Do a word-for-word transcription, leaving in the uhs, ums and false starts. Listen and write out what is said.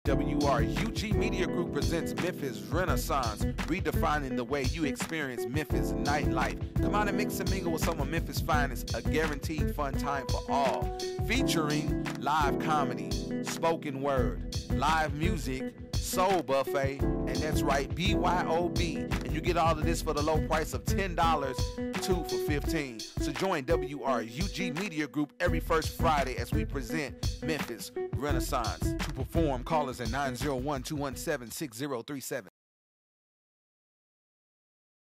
W R U G Media Group presents Memphis Renaissance, redefining the way you experience Memphis nightlife. Come out and mix and mingle with some of Memphis' finest, a guaranteed fun time for all. Featuring live comedy, spoken word, live music, soul buffet, and that's right, B Y O B. And you get all of this for the low price of ten dollars, two for fifteen dollars. So join W R U G Media Group every first Friday as we present Memphis Renaissance. To perform, call us at nine zero one, two one seven, six zero three seven.